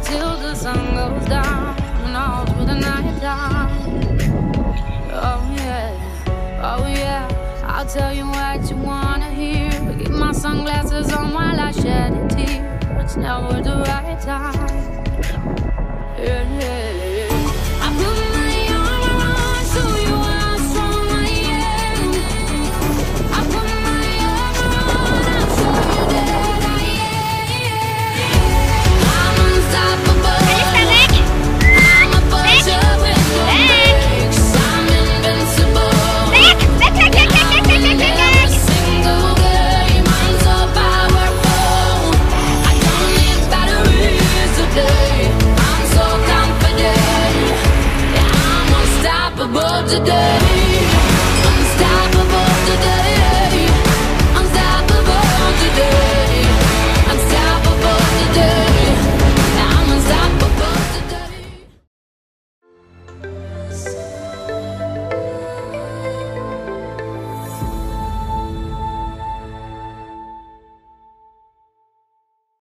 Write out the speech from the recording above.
till the sun goes down and all through the night time. Oh yeah, I'll tell you what you wanna hear. Keep my sunglasses on while I shed a tear. It's never the right time.